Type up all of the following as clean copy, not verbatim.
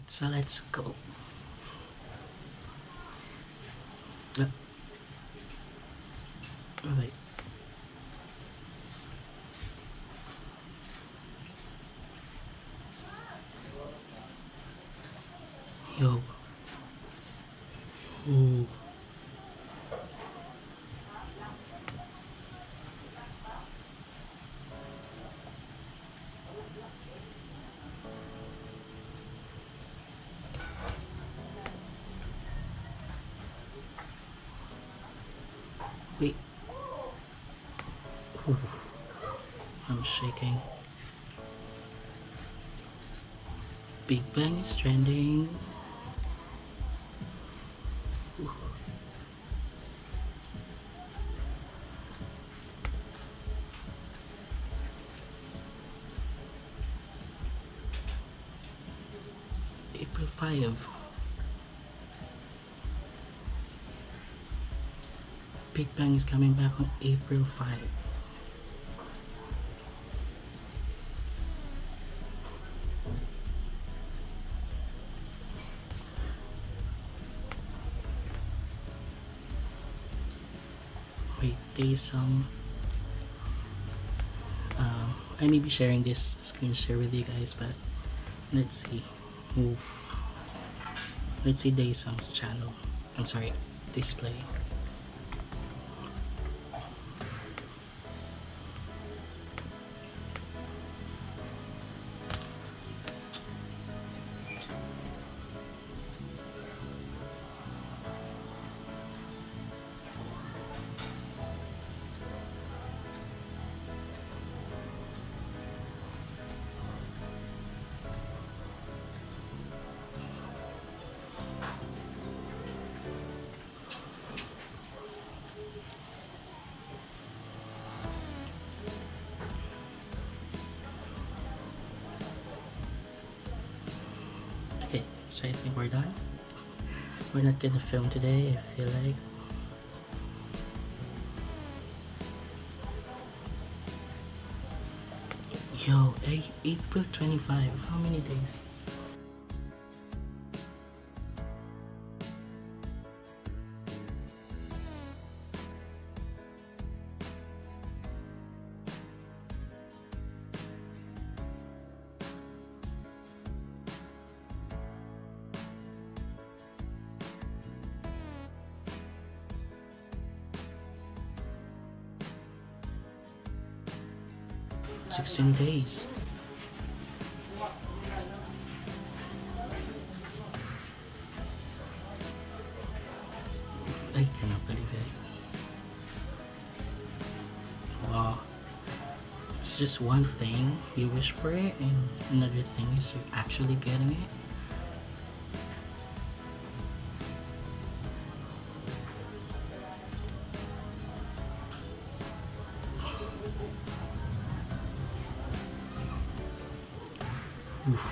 so let's go. Wait. Yo. Ooh. Wait. Ooh. I'm shaking. Big Bang is trending. Ooh. April 5. Big Bang is coming back on April 5. Wait, Daesung. I may be sharing this screen share with you guys, but let's see. Ooh. Let's see Daesung's channel. I'm sorry, display. Okay, so I think we're done. We're not gonna film today, I feel like. Yo, April 25, how many days? $16 days. I cannot believe it. Wow. It's just one thing, you wish for it, and another thing is you're actually getting it. Oof.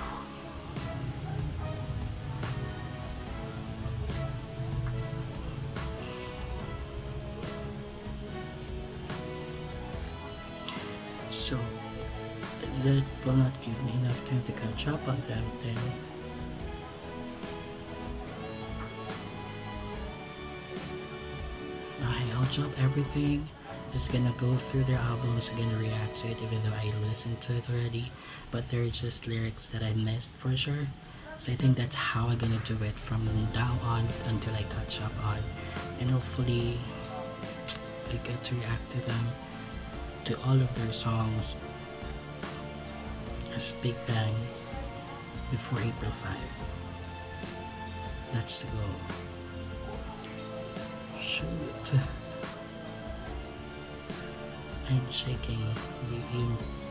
So that will not give me enough time to catch up on them, then I'll drop everything. Just gonna go through their albums, gonna react to it even though I listened to it already, but they're just lyrics that I missed for sure. So I think that's how I'm gonna do it from now on until I catch up on, and hopefully I get to react to them, to all of their songs as Big Bang before April 5. That's the goal. Shoot. I'm shaking.